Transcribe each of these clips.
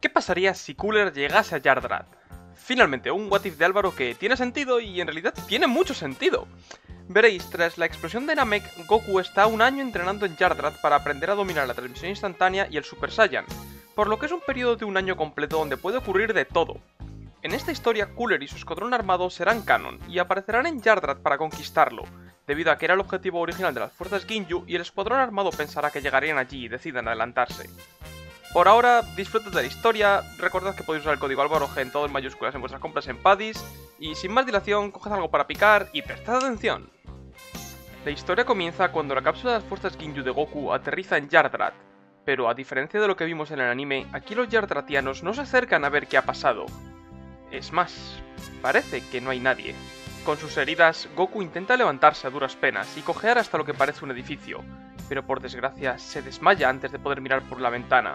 ¿Qué pasaría si Cooler llegase a Yardrath? Finalmente, un what if de Álvaro que tiene sentido y en realidad tiene mucho sentido. Veréis, tras la explosión de Namek, Goku está un año entrenando en Yardrath para aprender a dominar la transmisión instantánea y el Super Saiyan, por lo que es un periodo de un año completo donde puede ocurrir de todo. En esta historia, Cooler y su escuadrón armado serán canon y aparecerán en Yardrath para conquistarlo, debido a que era el objetivo original de las fuerzas Ginyu y el escuadrón armado pensará que llegarían allí y decidan adelantarse. Por ahora, disfrutad de la historia, recordad que podéis usar el código ALVAROG en todo en mayúsculas en vuestras compras en Paddies, y sin más dilación, coged algo para picar y prestad atención. La historia comienza cuando la cápsula de las fuerzas Ginyu de Goku aterriza en Yardrath, pero a diferencia de lo que vimos en el anime, aquí los Yardrathianos no se acercan a ver qué ha pasado. Es más, parece que no hay nadie. Con sus heridas, Goku intenta levantarse a duras penas y cojear hasta lo que parece un edificio, pero por desgracia se desmaya antes de poder mirar por la ventana.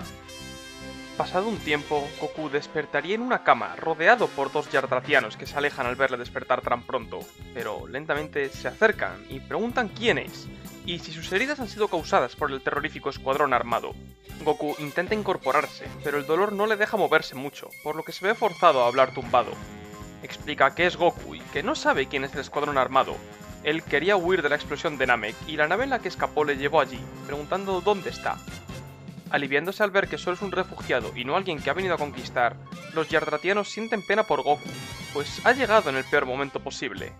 Pasado un tiempo, Goku despertaría en una cama, rodeado por dos Yardrathianos que se alejan al verle despertar tan pronto, pero lentamente se acercan y preguntan quién es, y si sus heridas han sido causadas por el terrorífico escuadrón armado. Goku intenta incorporarse, pero el dolor no le deja moverse mucho, por lo que se ve forzado a hablar tumbado. Explica que es Goku y que no sabe quién es el escuadrón armado. Él quería huir de la explosión de Namek y la nave en la que escapó le llevó allí, preguntando dónde está. Aliviándose al ver que solo es un refugiado y no alguien que ha venido a conquistar, los Yardrathianos sienten pena por Goku, pues ha llegado en el peor momento posible.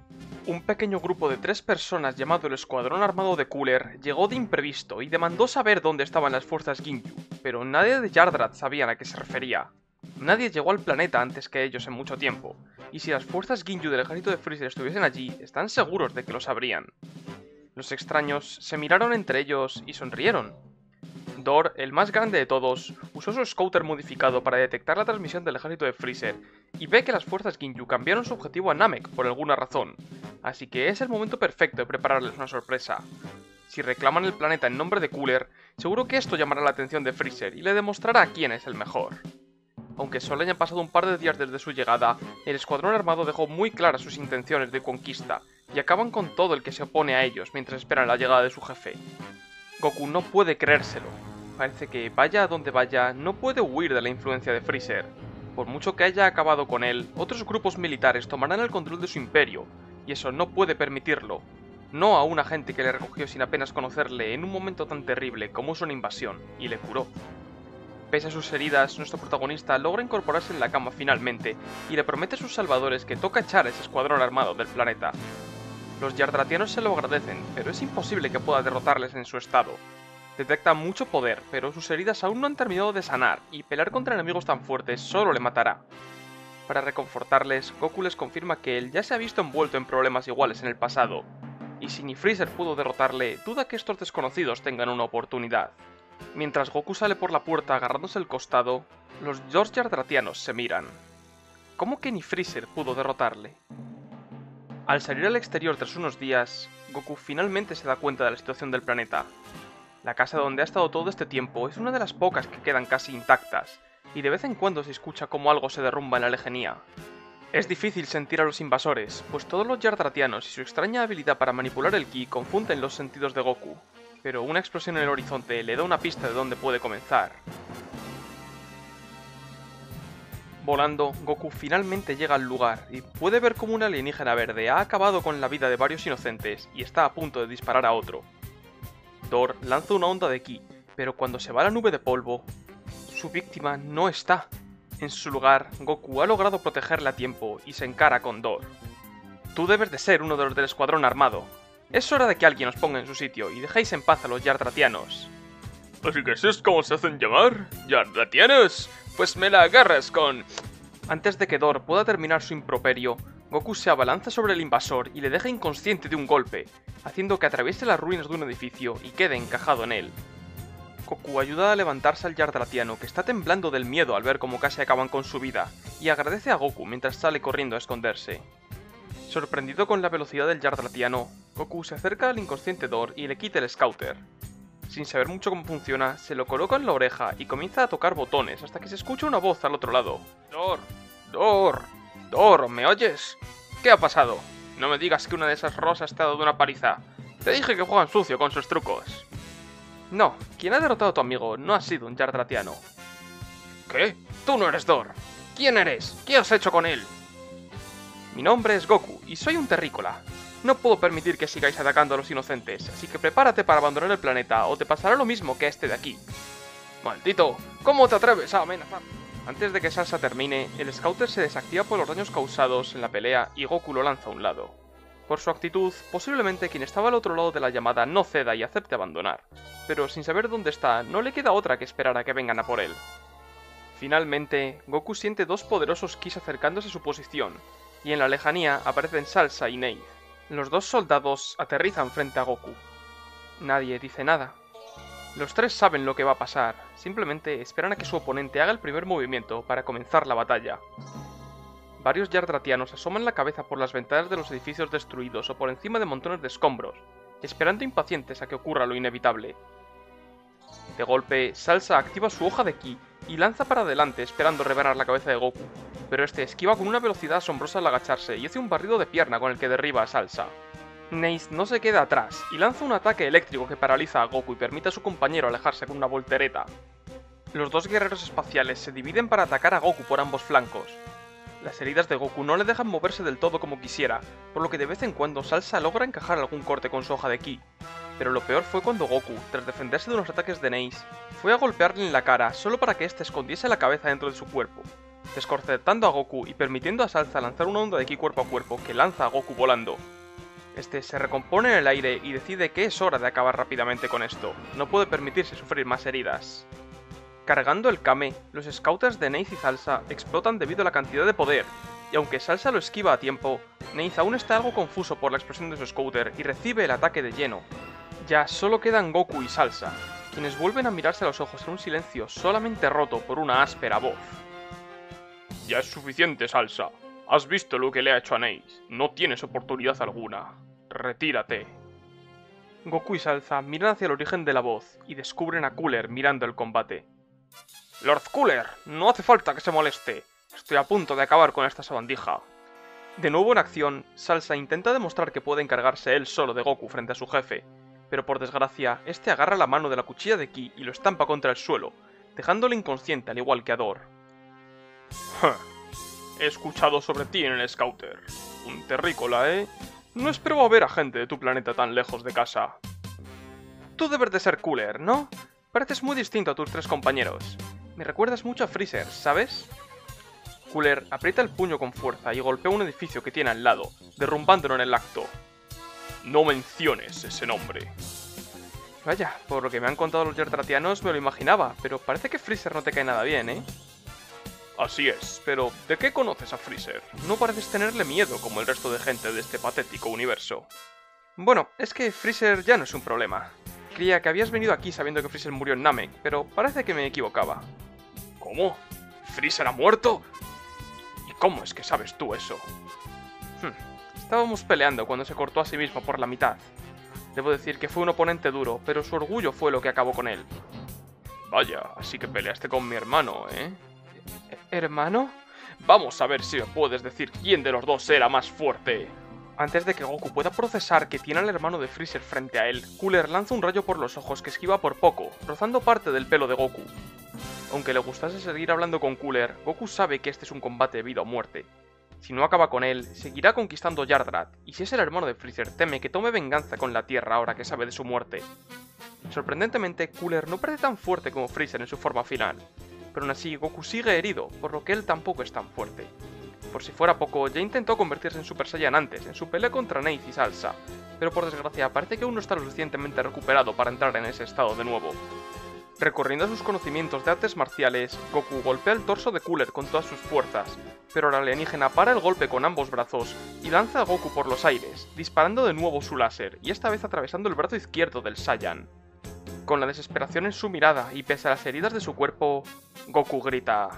Un pequeño grupo de 3 personas llamado el Escuadrón Armado de Cooler llegó de imprevisto y demandó saber dónde estaban las fuerzas Ginyu, pero nadie de Yardrath sabía a qué se refería. Nadie llegó al planeta antes que ellos en mucho tiempo, y si las fuerzas Ginyu del ejército de Freezer estuviesen allí, están seguros de que lo sabrían. Los extraños se miraron entre ellos y sonrieron. Dor, el más grande de todos, usó su scouter modificado para detectar la transmisión del ejército de Freezer y ve que las fuerzas Ginyu cambiaron su objetivo a Namek por alguna razón, así que es el momento perfecto de prepararles una sorpresa. Si reclaman el planeta en nombre de Cooler, seguro que esto llamará la atención de Freezer y le demostrará quién es el mejor. Aunque solo hayan pasado un par de días desde su llegada, el escuadrón armado dejó muy claras sus intenciones de conquista y acaban con todo el que se opone a ellos mientras esperan la llegada de su jefe. Goku no puede creérselo. Parece que vaya a donde vaya, no puede huir de la influencia de Freezer. Por mucho que haya acabado con él, otros grupos militares tomarán el control de su imperio, y eso no puede permitirlo. No a un agente que le recogió sin apenas conocerle en un momento tan terrible como es una invasión, y le curó. Pese a sus heridas, nuestro protagonista logra incorporarse en la cama finalmente, y le promete a sus salvadores que toca echar a ese escuadrón armado del planeta. Los Yardrathianos se lo agradecen, pero es imposible que pueda derrotarles en su estado. Detecta mucho poder, pero sus heridas aún no han terminado de sanar, y pelear contra enemigos tan fuertes solo le matará. Para reconfortarles, Goku les confirma que él ya se ha visto envuelto en problemas iguales en el pasado, y si ni Freezer pudo derrotarle, duda que estos desconocidos tengan una oportunidad. Mientras Goku sale por la puerta agarrándose el costado, los dos Yardrathianos se miran. ¿Cómo que ni Freezer pudo derrotarle? Al salir al exterior tras unos días, Goku finalmente se da cuenta de la situación del planeta. La casa donde ha estado todo este tiempo es una de las pocas que quedan casi intactas, y de vez en cuando se escucha como algo se derrumba en la lejanía. Es difícil sentir a los invasores, pues todos los Yardrathianos y su extraña habilidad para manipular el ki confunden los sentidos de Goku, pero una explosión en el horizonte le da una pista de dónde puede comenzar. Volando, Goku finalmente llega al lugar y puede ver cómo un alienígena verde ha acabado con la vida de varios inocentes y está a punto de disparar a otro. Dor lanza una onda de ki, pero cuando se va la nube de polvo, su víctima no está. En su lugar, Goku ha logrado protegerla a tiempo y se encara con Dor. Tú debes de ser uno de los del escuadrón armado. Es hora de que alguien os ponga en su sitio y dejéis en paz a los Yardrathianos. ¿Así que eso es como se hacen llamar? ¿Yardrathianos? Pues me la agarras con... Antes de que Dor pueda terminar su improperio, Goku se abalanza sobre el invasor y le deja inconsciente de un golpe, haciendo que atraviese las ruinas de un edificio y quede encajado en él. Goku ayuda a levantarse al Yardrathiano que está temblando del miedo al ver cómo casi acaban con su vida, y agradece a Goku mientras sale corriendo a esconderse. Sorprendido con la velocidad del Yardrathiano, Goku se acerca al inconsciente Dor y le quita el scouter. Sin saber mucho cómo funciona, se lo coloca en la oreja y comienza a tocar botones hasta que se escucha una voz al otro lado. Dor, Dor, Dor, ¿me oyes? ¿Qué ha pasado? No me digas que una de esas rosas te ha dado una paliza. Te dije que juegan sucio con sus trucos. No, quien ha derrotado a tu amigo no ha sido un Yardrathiano. ¿Qué? Tú no eres Dor. ¿Quién eres? ¿Qué has hecho con él? Mi nombre es Goku y soy un terrícola. No puedo permitir que sigáis atacando a los inocentes, así que prepárate para abandonar el planeta o te pasará lo mismo que a este de aquí. Maldito, ¿cómo te atreves a amenazar? Antes de que Salsa termine, el Scouter se desactiva por los daños causados en la pelea y Goku lo lanza a un lado. Por su actitud, posiblemente quien estaba al otro lado de la llamada no ceda y acepte abandonar, pero sin saber dónde está, no le queda otra que esperar a que vengan a por él. Finalmente, Goku siente dos poderosos Kis acercándose a su posición, y en la lejanía aparecen Salsa y Neith. Los dos soldados aterrizan frente a Goku. Nadie dice nada. Los tres saben lo que va a pasar, simplemente esperan a que su oponente haga el primer movimiento para comenzar la batalla. Varios yardratianos asoman la cabeza por las ventanas de los edificios destruidos o por encima de montones de escombros, esperando impacientes a que ocurra lo inevitable. De golpe, Salsa activa su hoja de ki y lanza para adelante esperando rebanar la cabeza de Goku, pero este esquiva con una velocidad asombrosa al agacharse y hace un barrido de pierna con el que derriba a Salsa. Neith no se queda atrás y lanza un ataque eléctrico que paraliza a Goku y permite a su compañero alejarse con una voltereta. Los dos guerreros espaciales se dividen para atacar a Goku por ambos flancos. Las heridas de Goku no le dejan moverse del todo como quisiera, por lo que de vez en cuando Salsa logra encajar algún corte con su hoja de ki. Pero lo peor fue cuando Goku, tras defenderse de unos ataques de Neith, fue a golpearle en la cara solo para que éste escondiese la cabeza dentro de su cuerpo, desconcertando a Goku y permitiendo a Salsa lanzar una onda de ki cuerpo a cuerpo que lanza a Goku volando. Este se recompone en el aire y decide que es hora de acabar rápidamente con esto, no puede permitirse sufrir más heridas. Cargando el Kame, los Scouters de Neith y Salsa explotan debido a la cantidad de poder, y aunque Salsa lo esquiva a tiempo, Neith aún está algo confuso por la explosión de su Scouter y recibe el ataque de lleno. Ya solo quedan Goku y Salsa, quienes vuelven a mirarse a los ojos en un silencio solamente roto por una áspera voz. Ya es suficiente, Salsa. Has visto lo que le ha hecho a Neith. No tienes oportunidad alguna. Retírate. Goku y Salsa miran hacia el origen de la voz y descubren a Cooler mirando el combate. Lord Cooler, no hace falta que se moleste. Estoy a punto de acabar con esta sabandija. De nuevo en acción, Salsa intenta demostrar que puede encargarse él solo de Goku frente a su jefe, pero por desgracia, este agarra la mano de la cuchilla de ki y lo estampa contra el suelo, dejándolo inconsciente al igual que a Dor. He escuchado sobre ti en el Scouter. Un terrícola, ¿eh? No esperaba ver a gente de tu planeta tan lejos de casa. Tú debes de ser Cooler, ¿no? Pareces muy distinto a tus tres compañeros. Me recuerdas mucho a Freezer, ¿sabes? Cooler aprieta el puño con fuerza y golpea un edificio que tiene al lado, derrumbándolo en el acto. No menciones ese nombre. Vaya, por lo que me han contado los yardratianos me lo imaginaba, pero parece que Freezer no te cae nada bien, ¿eh? Así es, pero ¿de qué conoces a Freezer? No pareces tenerle miedo como el resto de gente de este patético universo. Bueno, es que Freezer ya no es un problema. Creía que habías venido aquí sabiendo que Freezer murió en Namek, pero parece que me equivocaba. ¿Cómo? ¿Freezer ha muerto? ¿Y cómo es que sabes tú eso? Estábamos peleando cuando se cortó a sí mismo por la mitad. Debo decir que fue un oponente duro, pero su orgullo fue lo que acabó con él. Vaya, así que peleaste con mi hermano, ¿eh? ¿Hermano? Vamos a ver si me puedes decir quién de los dos era más fuerte. Antes de que Goku pueda procesar que tiene al hermano de Freezer frente a él, Cooler lanza un rayo por los ojos que esquiva por poco, rozando parte del pelo de Goku. Aunque le gustase seguir hablando con Cooler, Goku sabe que este es un combate de vida o muerte. Si no acaba con él, seguirá conquistando Yardrat, y si es el hermano de Freezer, teme que tome venganza con la Tierra ahora que sabe de su muerte. Sorprendentemente, Cooler no parece tan fuerte como Freezer en su forma final, pero aún así Goku sigue herido, por lo que él tampoco es tan fuerte. Por si fuera poco, ya intentó convertirse en Super Saiyan antes, en su pelea contra Neith y Salsa, pero por desgracia parece que aún no está lo suficientemente recuperado para entrar en ese estado de nuevo. Recorriendo a sus conocimientos de artes marciales, Goku golpea el torso de Cooler con todas sus fuerzas, pero el alienígena para el golpe con ambos brazos y lanza a Goku por los aires, disparando de nuevo su láser, y esta vez atravesando el brazo izquierdo del Saiyan. Con la desesperación en su mirada y pese a las heridas de su cuerpo, Goku grita: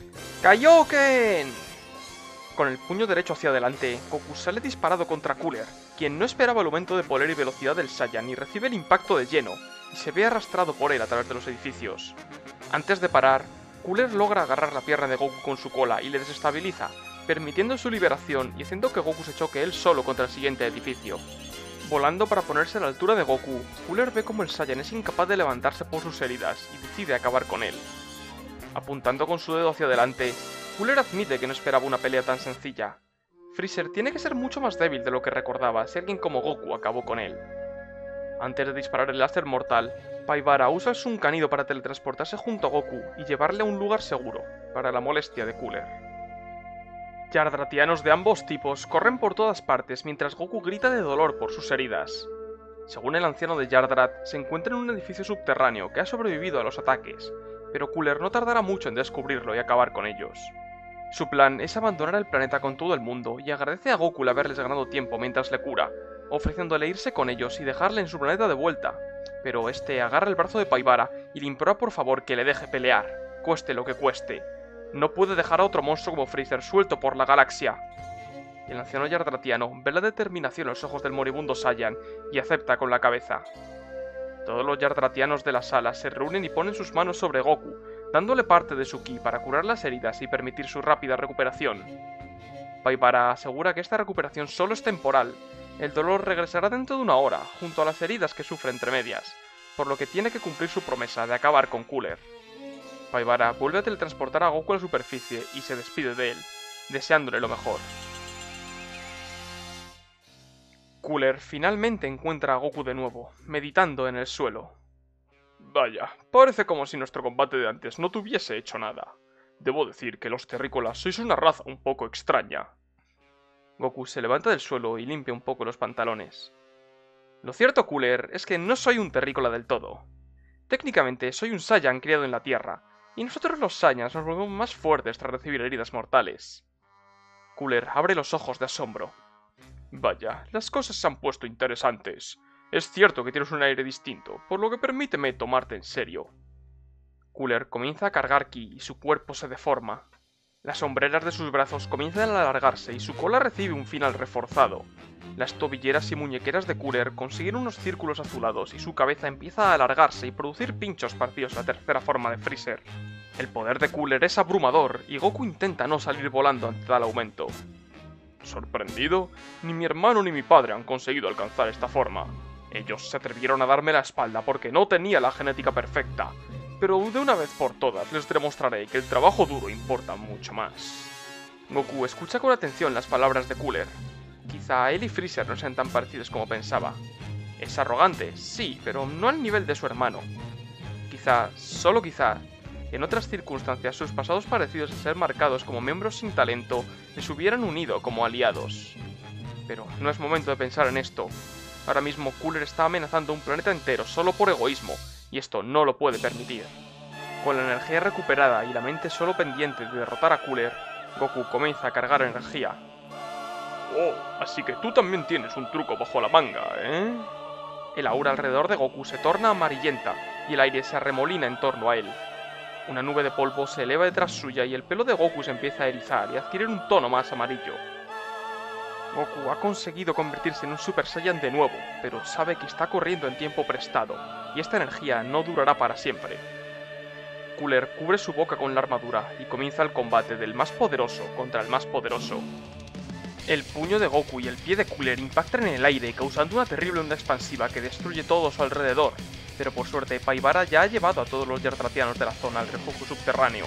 ¡Kaioken! Con el puño derecho hacia adelante, Goku sale disparado contra Cooler, quien no esperaba el aumento de poder y velocidad del Saiyan y recibe el impacto de lleno, y se ve arrastrado por él a través de los edificios. Antes de parar, Cooler logra agarrar la pierna de Goku con su cola y le desestabiliza, permitiendo su liberación y haciendo que Goku se choque él solo contra el siguiente edificio. Volando para ponerse a la altura de Goku, Cooler ve como el Saiyan es incapaz de levantarse por sus heridas y decide acabar con él. Apuntando con su dedo hacia adelante, Cooler admite que no esperaba una pelea tan sencilla. Freezer tiene que ser mucho más débil de lo que recordaba si alguien como Goku acabó con él. Antes de disparar el láser mortal, Paibara usa el Sunkanido para teletransportarse junto a Goku y llevarle a un lugar seguro, para la molestia de Cooler. Yardratianos de ambos tipos corren por todas partes mientras Goku grita de dolor por sus heridas. Según el anciano de Yardrat, se encuentra en un edificio subterráneo que ha sobrevivido a los ataques, pero Cooler no tardará mucho en descubrirlo y acabar con ellos. Su plan es abandonar el planeta con todo el mundo y agradece a Goku el haberles ganado tiempo mientras le cura, ofreciéndole irse con ellos y dejarle en su planeta de vuelta, pero este agarra el brazo de Paibara y le implora por favor que le deje pelear, cueste lo que cueste. No puede dejar a otro monstruo como Freezer suelto por la galaxia. El anciano yardratiano ve la determinación en los ojos del moribundo Saiyan y acepta con la cabeza. Todos los yardratianos de la sala se reúnen y ponen sus manos sobre Goku, dándole parte de su ki para curar las heridas y permitir su rápida recuperación. Paibara asegura que esta recuperación solo es temporal. El dolor regresará dentro de una hora, junto a las heridas que sufre entre medias, por lo que tiene que cumplir su promesa de acabar con Cooler. Paibara vuelve a teletransportar a Goku a la superficie y se despide de él, deseándole lo mejor. Cooler finalmente encuentra a Goku de nuevo, meditando en el suelo. Vaya, parece como si nuestro combate de antes no tuviese hecho nada. Debo decir que los terrícolas sois una raza un poco extraña. Goku se levanta del suelo y limpia un poco los pantalones. Lo cierto, Cooler, es que no soy un terrícola del todo. Técnicamente soy un Saiyan criado en la Tierra, y nosotros los Saiyans nos volvemos más fuertes tras recibir heridas mortales. Cooler abre los ojos de asombro. Vaya, las cosas se han puesto interesantes. Es cierto que tienes un aire distinto, por lo que permíteme tomarte en serio. Cooler comienza a cargar ki y su cuerpo se deforma. Las hombreras de sus brazos comienzan a alargarse y su cola recibe un final reforzado. Las tobilleras y muñequeras de Cooler consiguen unos círculos azulados y su cabeza empieza a alargarse y producir pinchos parecidos a la tercera forma de Freezer. El poder de Cooler es abrumador y Goku intenta no salir volando ante tal aumento. Sorprendido, ni mi hermano ni mi padre han conseguido alcanzar esta forma. Ellos se atrevieron a darme la espalda porque no tenía la genética perfecta, pero de una vez por todas les demostraré que el trabajo duro importa mucho más. Goku escucha con atención las palabras de Cooler. Quizá él y Freezer no sean tan parecidos como pensaba. Es arrogante, sí, pero no al nivel de su hermano. Quizá, solo quizá, en otras circunstancias sus pasados parecidos a ser marcados como miembros sin talento les hubieran unido como aliados. Pero no es momento de pensar en esto. Ahora mismo Cooler está amenazando un planeta entero solo por egoísmo, y esto no lo puede permitir. Con la energía recuperada y la mente solo pendiente de derrotar a Cooler, Goku comienza a cargar energía. Oh, así que tú también tienes un truco bajo la manga, ¿eh? El aura alrededor de Goku se torna amarillenta y el aire se arremolina en torno a él. Una nube de polvo se eleva detrás suya y el pelo de Goku se empieza a erizar y a adquirir un tono más amarillo. Goku ha conseguido convertirse en un Super Saiyan de nuevo, pero sabe que está corriendo en tiempo prestado, y esta energía no durará para siempre. Cooler cubre su boca con la armadura y comienza el combate del más poderoso contra el más poderoso. El puño de Goku y el pie de Cooler impactan en el aire, causando una terrible onda expansiva que destruye todo a su alrededor, pero por suerte Paibara ya ha llevado a todos los yardratianos de la zona al refugio subterráneo.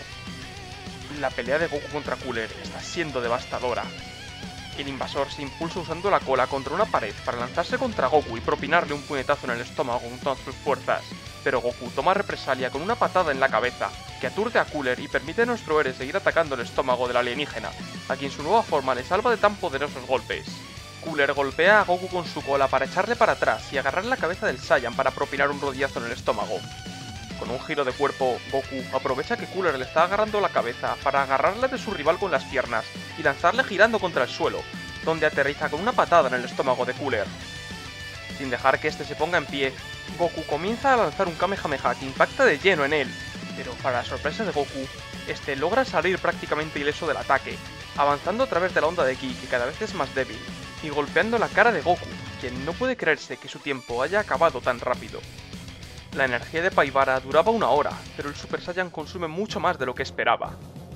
La pelea de Goku contra Cooler está siendo devastadora. El invasor se impulsa usando la cola contra una pared para lanzarse contra Goku y propinarle un puñetazo en el estómago con todas sus fuerzas, pero Goku toma represalia con una patada en la cabeza, que aturde a Cooler y permite a nuestro héroe seguir atacando el estómago del alienígena, a quien su nueva forma le salva de tan poderosos golpes. Cooler golpea a Goku con su cola para echarle para atrás y agarrar la cabeza del Saiyan para propinar un rodillazo en el estómago. Con un giro de cuerpo, Goku aprovecha que Cooler le está agarrando la cabeza para agarrarla de su rival con las piernas y lanzarle girando contra el suelo, donde aterriza con una patada en el estómago de Cooler. Sin dejar que este se ponga en pie, Goku comienza a lanzar un Kamehameha que impacta de lleno en él, pero para la sorpresa de Goku, este logra salir prácticamente ileso del ataque, avanzando a través de la onda de ki que cada vez es más débil, y golpeando la cara de Goku, quien no puede creerse que su tiempo haya acabado tan rápido. La energía de Paibara duraba una hora, pero el Super Saiyan consume mucho más de lo que esperaba.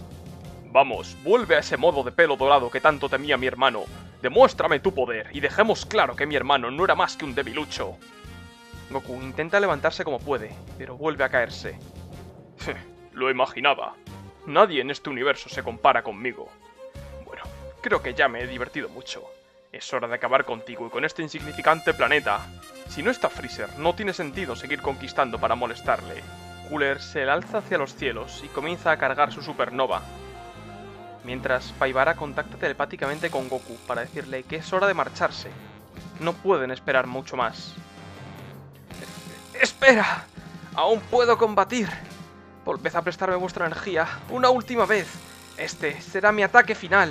Vamos, vuelve a ese modo de pelo dorado que tanto temía mi hermano. Demuéstrame tu poder y dejemos claro que mi hermano no era más que un debilucho. Goku intenta levantarse como puede, pero vuelve a caerse. Lo imaginaba. Nadie en este universo se compara conmigo. Bueno, creo que ya me he divertido mucho. Es hora de acabar contigo y con este insignificante planeta. Si no está Freezer, no tiene sentido seguir conquistando para molestarle. Cooler se alza hacia los cielos y comienza a cargar su supernova. Mientras, Paibara contacta telepáticamente con Goku para decirle que es hora de marcharse. No pueden esperar mucho más. ¡Espera! ¡Aún puedo combatir! Volved a prestarme vuestra energía una última vez. Este será mi ataque final.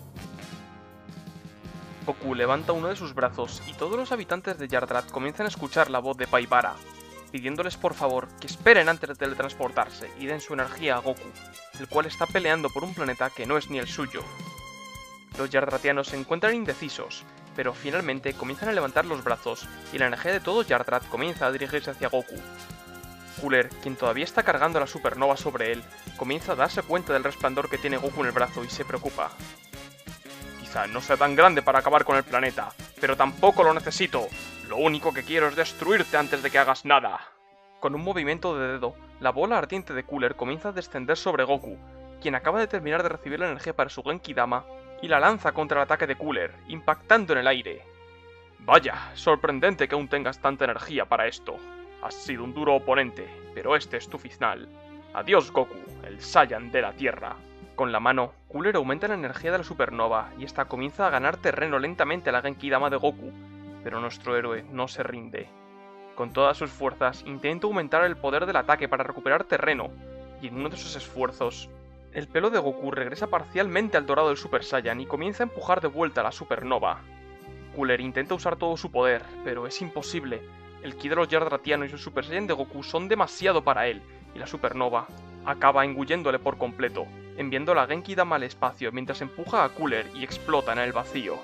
Goku levanta uno de sus brazos y todos los habitantes de Yardrat comienzan a escuchar la voz de Paibara, pidiéndoles por favor que esperen antes de teletransportarse y den su energía a Goku, el cual está peleando por un planeta que no es ni el suyo. Los Yardratianos se encuentran indecisos, pero finalmente comienzan a levantar los brazos y la energía de todo Yardrat comienza a dirigirse hacia Goku. Cooler, quien todavía está cargando la supernova sobre él, comienza a darse cuenta del resplandor que tiene Goku en el brazo y se preocupa. Quizá no sea tan grande para acabar con el planeta, pero tampoco lo necesito. Lo único que quiero es destruirte antes de que hagas nada. Con un movimiento de dedo, la bola ardiente de Cooler comienza a descender sobre Goku, quien acaba de terminar de recibir la energía para su Genki Dama, y la lanza contra el ataque de Cooler, impactando en el aire. Vaya, sorprendente que aún tengas tanta energía para esto. Has sido un duro oponente, pero este es tu final. Adiós Goku, el Saiyan de la Tierra. Con la mano, Cooler aumenta la energía de la supernova y esta comienza a ganar terreno lentamente a la Genki Dama de Goku, pero nuestro héroe no se rinde. Con todas sus fuerzas intenta aumentar el poder del ataque para recuperar terreno, y en uno de sus esfuerzos, el pelo de Goku regresa parcialmente al dorado del Super Saiyan y comienza a empujar de vuelta a la supernova. Cooler intenta usar todo su poder, pero es imposible. El ki de los Yardratianos y el Super Saiyan de Goku son demasiado para él, y la supernova acaba engulléndole por completo, enviando la Genki Dama al espacio mientras empuja a Cooler y explota en el vacío.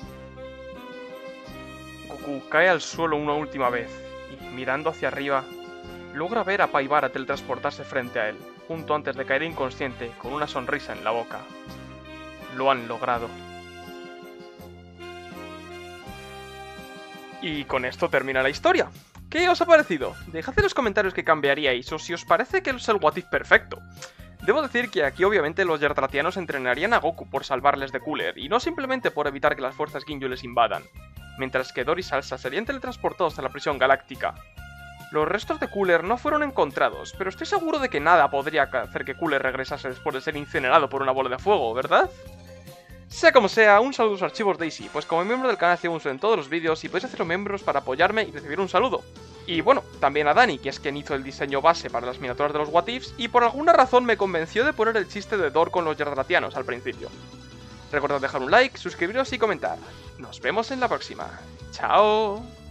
Goku cae al suelo una última vez, y mirando hacia arriba, logra ver a Paibara teletransportarse frente a él, justo antes de caer inconsciente con una sonrisa en la boca. Lo han logrado. Y con esto termina la historia. ¿Qué os ha parecido? Dejad en los comentarios qué cambiaríais o si os parece que es el What If perfecto. Debo decir que aquí obviamente los Yardratianos entrenarían a Goku por salvarles de Cooler y no simplemente por evitar que las fuerzas Ginyu les invadan, mientras que Dor y Salsa serían teletransportados a la prisión galáctica. Los restos de Cooler no fueron encontrados, pero estoy seguro de que nada podría hacer que Cooler regresase después de ser incinerado por una bola de fuego, ¿verdad? Sea como sea, un saludo a los archivos Daisy, pues como miembro del canal hacemos en todos los vídeos y podéis haceros miembros para apoyarme y recibir un saludo. Y bueno, también a Dani, que es quien hizo el diseño base para las miniaturas de los What Ifs y por alguna razón me convenció de poner el chiste de Dor con los Yardratianos al principio. Recordad dejar un like, suscribiros y comentar. Nos vemos en la próxima. ¡Chao!